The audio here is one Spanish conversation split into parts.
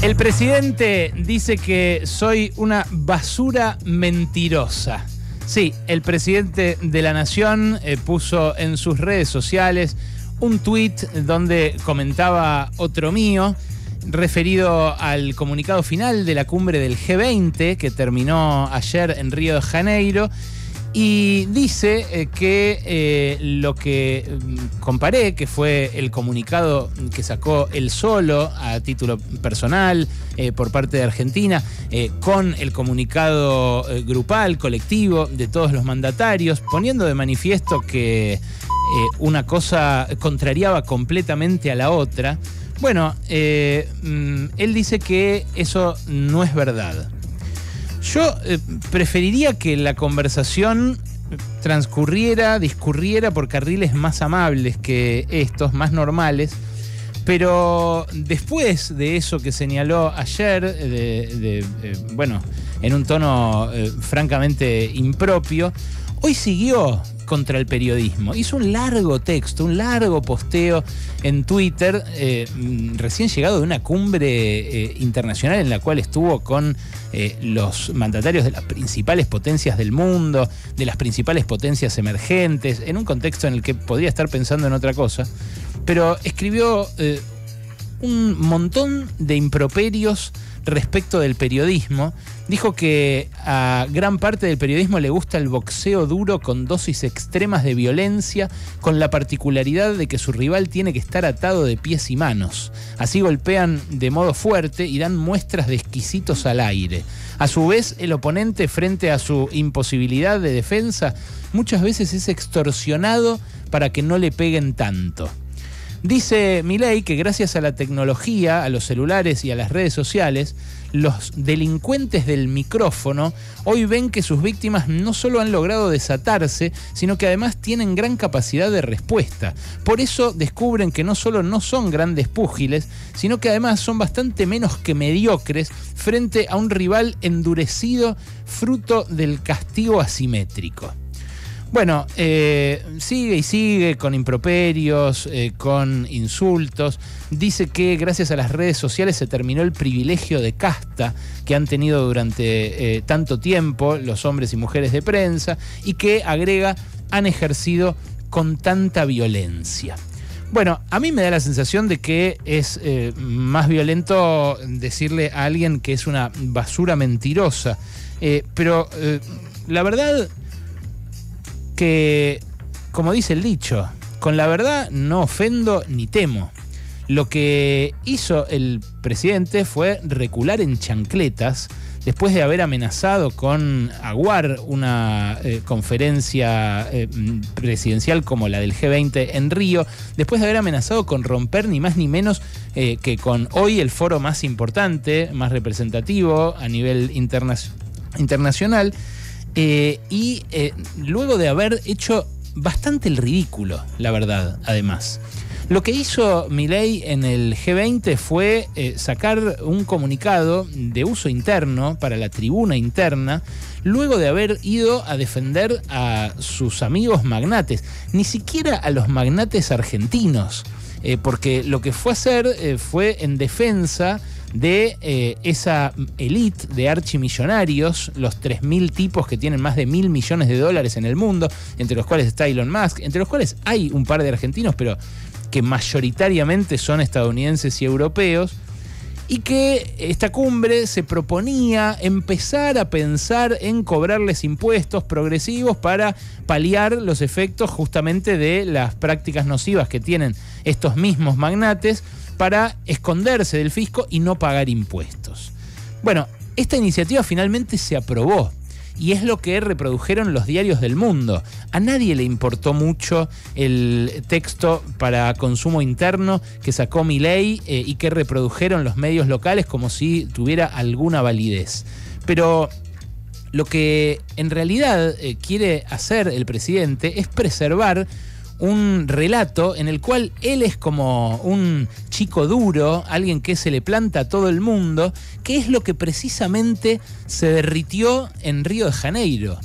El presidente dice que soy una basura mentirosa. Sí, el presidente de la Nación puso en sus redes sociales un tuit donde comentaba otro mío referido al comunicado final de la cumbre del G20 que terminó ayer en Río de Janeiro. Y dice que lo que comparé, que fue el comunicado que sacó él solo a título personal por parte de Argentina, con el comunicado grupal, colectivo de todos los mandatarios, poniendo de manifiesto que una cosa contrariaba completamente a la otra. Bueno, él dice que eso no es verdad. Yo preferiría que la conversación discurriera por carriles más amables que estos, más normales, pero después de eso que señaló ayer, bueno, en un tono francamente impropio, hoy siguió contra el periodismo. Hizo un largo texto, un largo posteo en Twitter, recién llegado de una cumbre internacional en la cual estuvo con los mandatarios de las principales potencias del mundo, de las principales potencias emergentes, en un contexto en el que podría estar pensando en otra cosa, pero escribió un montón de improperios respecto del periodismo. Dijo que a gran parte del periodismo le gusta el boxeo duro con dosis extremas de violencia, con la particularidad de que su rival tiene que estar atado de pies y manos. Así golpean de modo fuerte y dan muestras de exquisitos al aire. A su vez, el oponente, frente a su imposibilidad de defensa, muchas veces es extorsionado para que no le peguen tanto. Dice Milei que gracias a la tecnología, a los celulares y a las redes sociales, los delincuentes del micrófono hoy ven que sus víctimas no solo han logrado desatarse, sino que además tienen gran capacidad de respuesta. Por eso descubren que no solo no son grandes púgiles, sino que además son bastante menos que mediocres frente a un rival endurecido fruto del castigo asimétrico. Bueno, sigue y sigue con improperios, con insultos. Dice que gracias a las redes sociales se terminó el privilegio de casta que han tenido durante tanto tiempo los hombres y mujeres de prensa y que, agrega, han ejercido con tanta violencia. Bueno, a mí me da la sensación de que es más violento decirle a alguien que es una basura mentirosa, pero la verdad que, como dice el dicho, con la verdad no ofendo ni temo. Lo que hizo el presidente fue recular en chancletas después de haber amenazado con aguar una conferencia presidencial como la del G20 en Río, después de haber amenazado con romper ni más ni menos que con hoy el foro más importante, más representativo a nivel internacional, y luego de haber hecho bastante el ridículo, la verdad, además. Lo que hizo Milei en el G20 fue sacar un comunicado de uso interno para la tribuna interna, luego de haber ido a defender a sus amigos magnates, ni siquiera a los magnates argentinos, porque lo que fue a hacer fue en defensa de esa élite de archimillonarios, los 3.000 tipos que tienen más de $1.000 millones en el mundo, entre los cuales está Elon Musk, entre los cuales hay un par de argentinos, pero que mayoritariamente son estadounidenses y europeos, y que esta cumbre se proponía empezar a pensar en cobrarles impuestos progresivos para paliar los efectos justamente de las prácticas nocivas que tienen estos mismos magnates para esconderse del fisco y no pagar impuestos. Bueno, esta iniciativa finalmente se aprobó y es lo que reprodujeron los diarios del mundo. A nadie le importó mucho el texto para consumo interno que sacó Milei y que reprodujeron los medios locales como si tuviera alguna validez. Pero lo que en realidad quiere hacer el presidente es preservar un relato en el cual él es como un chico duro, alguien que se le planta a todo el mundo, que es lo que precisamente se derritió en Río de Janeiro.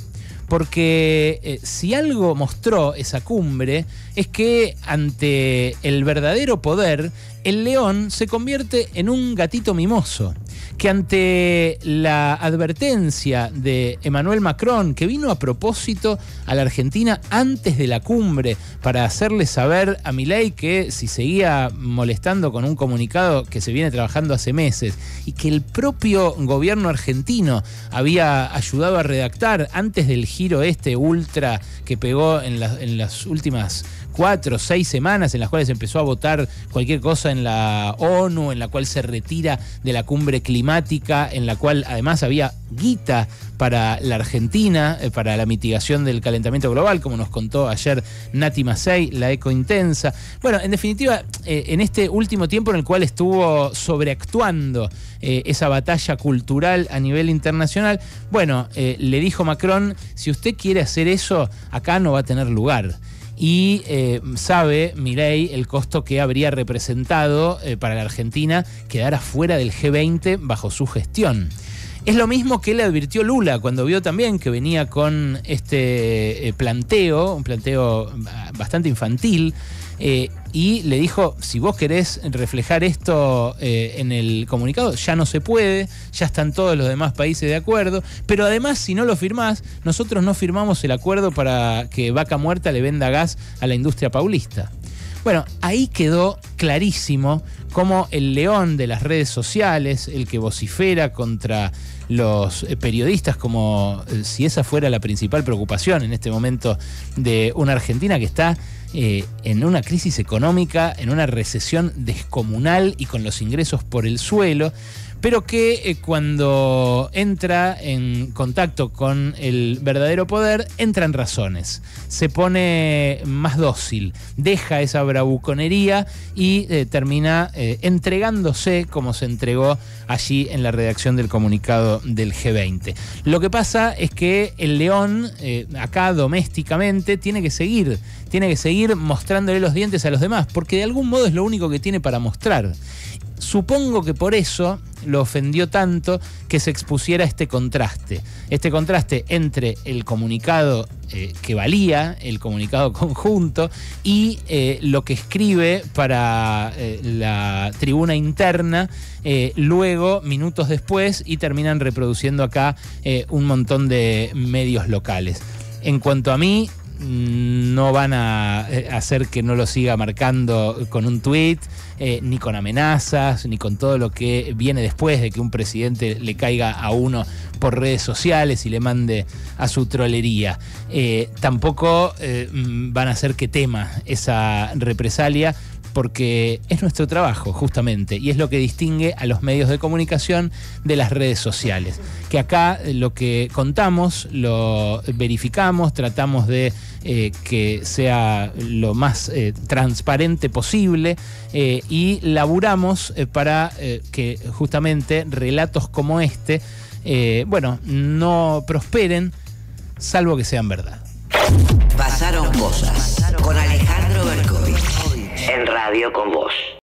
porque si algo mostró esa cumbre es que ante el verdadero poder, el león se convierte en un gatito mimoso, que ante la advertencia de Emmanuel Macron, que vino a propósito a la Argentina antes de la cumbre para hacerle saber a Milei que si seguía molestando con un comunicado que se viene trabajando hace meses y que el propio gobierno argentino había ayudado a redactar antes del giro ultra que pegó en las últimas 4 o 6 semanas, en las cuales empezó a votar cualquier cosa en la ONU, en la cual se retira de la cumbre climática, en la cual además había guita para la Argentina, para la mitigación del calentamiento global, como nos contó ayer Nati Macei, la Ecointensa. Bueno, en definitiva, en este último tiempo en el cual estuvo sobreactuando esa batalla cultural a nivel internacional, bueno, le dijo Macron, si usted quiere hacer eso, acá no va a tener lugar. Y sabe Milei el costo que habría representado para la Argentina quedar afuera del G20 bajo su gestión. Es lo mismo que le advirtió Lula cuando vio también que venía con este planteo, un planteo bastante infantil, y le dijo, si vos querés reflejar esto en el comunicado, ya no se puede, ya están todos los demás países de acuerdo, pero además si no lo firmás, nosotros no firmamos el acuerdo para que Vaca Muerta le venda gas a la industria paulista. Bueno, ahí quedó clarísimo cómo el león de las redes sociales, el que vocifera contra los periodistas como si esa fuera la principal preocupación en este momento de una Argentina que está en una crisis económica, en una recesión descomunal y con los ingresos por el suelo, pero que cuando entra en contacto con el verdadero poder, entra en razones, se pone más dócil, deja esa bravuconería y termina entregándose como se entregó allí en la redacción del comunicado del G20. Lo que pasa es que el león, acá domésticamente, tiene que seguir mostrándole los dientes a los demás, porque de algún modo es lo único que tiene para mostrar. Supongo que por eso lo ofendió tanto que se expusiera este contraste entre el comunicado que valía, el comunicado conjunto, y lo que escribe para la tribuna interna, luego, minutos después, y terminan reproduciendo acá un montón de medios locales. En cuanto a mí, no van a hacer que no lo siga marcando con un tuit, ni con amenazas, ni con todo lo que viene después de que un presidente le caiga a uno por redes sociales y le mande a su trolería. Tampoco van a hacer que tema esa represalia, porque es nuestro trabajo, justamente, y es lo que distingue a los medios de comunicación de las redes sociales. Que acá lo que contamos, lo verificamos, tratamos de que sea lo más transparente posible y laburamos para que justamente relatos como este, no prosperen, salvo que sean verdad. Pasaron cosas con Alejandro Berkovich en Radio con Vos.